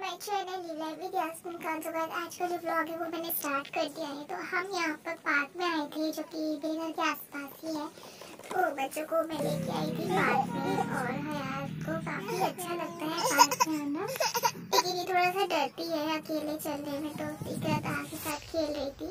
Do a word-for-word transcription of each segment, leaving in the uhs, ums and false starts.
My channel live with Yasmeen Khan. तो guys आज का जो व्लॉग है वो मैंने स्टार्ट कर दिया है। तो हम यहाँ पर पार्क में आए थे जो कि बेघर के आसपास ही है। तो बच्चों को मैं लेके आई थी पार्क में और हयात को काफ़ी अच्छा लगता है पार्क में आना, लेकिन ये थोड़ा सा डरती है अकेले चलने में। तो इकरात के साथ खेल रही थी।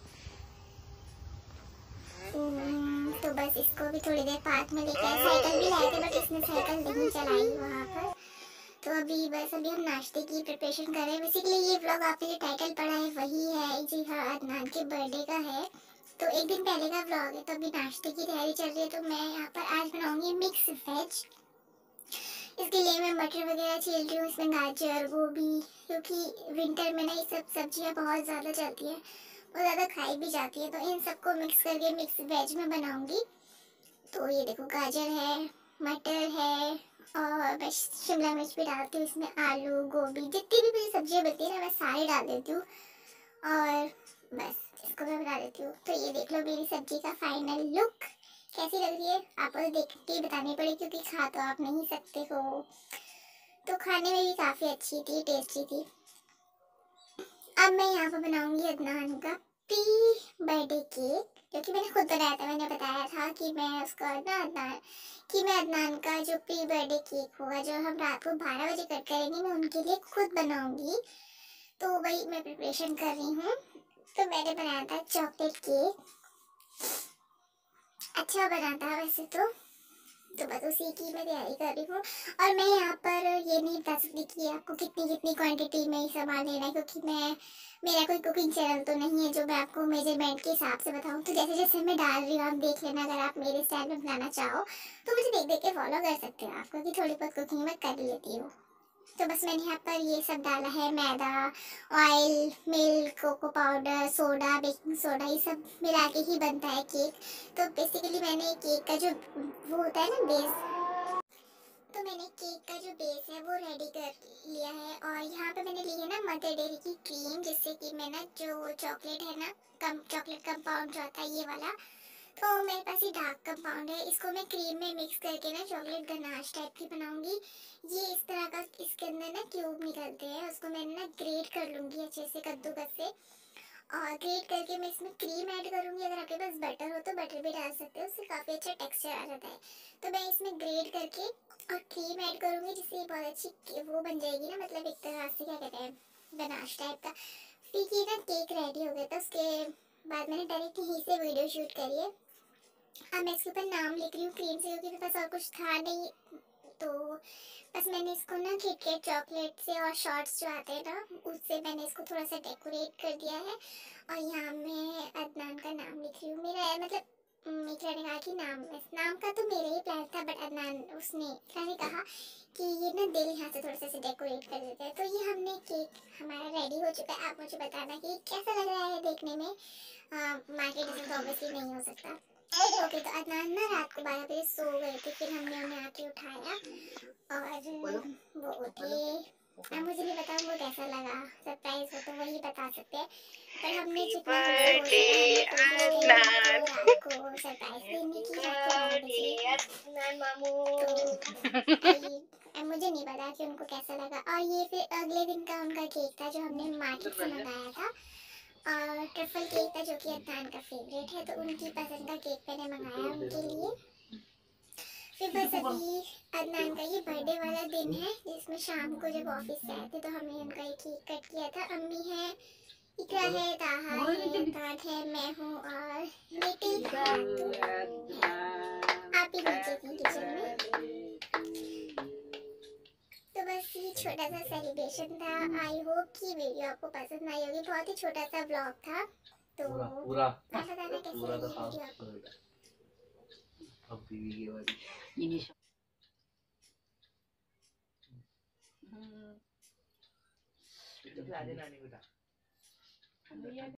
तो बस इसको भी थोड़ी देर पार्क में लेके आए। साइकिल भी लाए थे बट इसने साइकिल नहीं चलाई वहाँ पर। तो अभी बस अभी हम नाश्ते की प्रिपरेशन कर रहे हैं। बेसिकली ये व्लॉग आपने जो टाइटल पढ़ा है वही है। जी हाँ, अदनान के बर्थडे का है। तो एक दिन पहले का व्लॉग है। तो अभी नाश्ते की तैयारी चल रही है। तो मैं यहाँ पर आज बनाऊंगी मिक्स वेज। इसके लिए मैं मटर वगैरह छील रही हूँ, इसमें गाजर गोभी, क्योंकि विंटर में ना ये सब सब्जियाँ बहुत ज़्यादा चलती हैं, बहुत ज़्यादा खाई भी जाती है। तो इन सबको मिक्स करके मिक्स वेज में बनाऊंगी। तो ये देखो गाजर है, मटर है और मैं शिमला मिर्च भी डालती हूँ इसमें, आलू गोभी जितनी भी मेरी सब्जियाँ बनती है ना मैं सारी डाल देती हूँ और बस इसको मैं बना देती हूँ। तो ये देख लो मेरी सब्जी का फाइनल लुक कैसी लग रही है। आपको देख के बतानी पड़ेगी क्योंकि खा तो आप नहीं सकते हो। तो खाने में भी काफ़ी अच्छी थी, टेस्टी थी। अब मैं यहाँ पर बनाऊंगी अदनान का प्री बर्थडे केक, जो कि मैंने खुद बनाया था। मैंने बताया था कि मैं उसका ना अदनान कि मैं अदनान का जो प्री बर्थडे केक होगा जो हम रात को बारह बजे कट करेंगे, मैं उनके लिए खुद बनाऊंगी। तो वही मैं प्रिपरेशन कर रही हूँ। तो मैंने बनाया था चॉकलेट केक, अच्छा बना था वैसे तो। तो बस उसी की मैं तैयारी कर रही हूँ। और मैं यहाँ पर ये नहीं बता सकती कि आपको कितनी कितनी क्वांटिटी में सामान लेना है, क्योंकि मैं मेरा कोई कुकिंग चैनल तो नहीं है जो मैं आपको मेजरमेंट के हिसाब से बताऊँ। तो जैसे जैसे मैं डाल रही हूँ आप देख लेना। अगर आप मेरे स्टाइल में बनाना चाहो तो मुझे देख देख के फॉलो कर सकते हो आप, क्योंकि थोड़ी बहुत कुकिंग मैं कर लेती हूँ। तो बस मैंने यहाँ पर ये सब डाला है, मैदा, oil, milk, cocoa powder, soda, baking soda, ये सब मिला के ही बनता है केक। तो बेसिकली मैंने केक का जो वो होता है ना बेस, तो मैंने केक का जो बेस है वो रेडी कर लिया है। और यहाँ पे मैंने ली है ना मदर डेयरी की क्रीम, जिससे कि मैं ना जो चॉकलेट है ना कम चॉकलेट कंपाउंड जो आता है ये वाला, तो मेरे पास ये डार्क कंपाउंड है। इसको मैं क्रीम में मिक्स करके ना चॉकलेट गनाश टाइप की बनाऊंगी। ये इस तरह का इसके अंदर ना क्यूब निकलते हैं, उसको मैंने ना ग्रेट कर लूँगी अच्छे से कद्दूकस से। और ग्रेट करके मैं इसमें क्रीम ऐड करूँगी। अगर आपके पास बटर हो तो बटर भी डाल सकते हो, उससे काफ़ी अच्छा टेक्सचर आ जाता है। तो मैं इसमें ग्रेट करके और क्रीम ऐड करूँगी, जिससे बहुत अच्छी वो बन जाएगी ना, मतलब एक तरह से क्या कहते हैं गनाश टाइप का। फिर ये ना केक रेडी हो गया था। उसके बाद मैंने डायरेक्ट यहीं से वीडियो शूट करी है। अब मैं इसके ऊपर नाम लिख रही हूँ क्रीम से, क्योंकि मेरे पास और कुछ था नहीं। तो बस मैंने इसको ना किटकैट चॉकलेट से और शॉर्ट्स जो आते हैं ना उससे मैंने इसको थोड़ा सा डेकोरेट कर दिया है। और यहाँ मैं अदनान का नाम लिख रही हूँ। मेरा मतलब मित्रा ने कहा कि नाम इस नाम का तो मेरा ही प्लान था, बट अदनान उसने मित्रा ने कहा कि ये ना दिल यहाँ से थोड़ा सा डेकोरेट कर देते हैं। तो ये हमने केक हमारा रेडी हो चुका है। आप मुझे बताना कि कैसा लग रहा है देखने में। मार्केट जैसे तो ऑब्वियसली नहीं हो सकता। ओके, तो अदनान ना रात को बारह बजे सो गए थे, फिर हमने उन्हें आके उठाया और वो उठे। अब मुझे नहीं पता उनको कैसा लगा सरप्राइज, हो तो वही बता सकते हैं। पर हमने जितना हमसे हो सका हमने कोशिश की उनको रात को सरप्राइज देने की रात को बारह बजे। तो अब मुझे नहीं पता कि उनको कैसा लगा। और ये फिर अगले दिन का उनका केक था जो हमने मार्केट से मंगाया था। और ट्रफल केक था जो कि अदनान का फेवरेट है, तो उनकी पसंद का केक मैंने मंगाया उनके लिए। फिर बस अभी अदनान का ये बर्थडे वाला दिन है, जिसमें शाम को जब ऑफिस से आए थे तो हमने उनका एक केक कट किया था। अम्मी है, इकरा है, ताहा है, तात है, मैं हूँ और बेटी आप ही नीचे थी किचन में। तो बस ये छोटा सा सेलिब्रेशन था। आई होप कि वीडियो आपको पसंद आई होगी। बहुत ही छोटा सा ब्लॉग था। तो पूरा आप बताना कैसी लगी वीडियो आपको। अब टीवी की वाली इनिश हम्म तो ला देना नहीं बेटा।